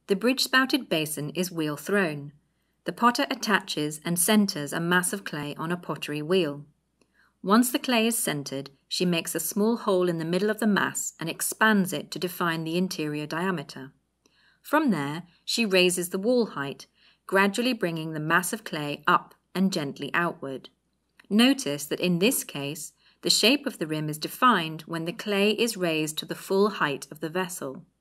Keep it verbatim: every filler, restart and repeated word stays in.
The bridge-spouted basin is wheel-thrown. The potter attaches and centres a mass of clay on a pottery wheel. Once the clay is centred, she makes a small hole in the middle of the mass and expands it to define the interior diameter. From there, she raises the wall height, gradually bringing the mass of clay up and gently outward. Notice that in this case, the shape of the rim is defined when the clay is raised to the full height of the vessel.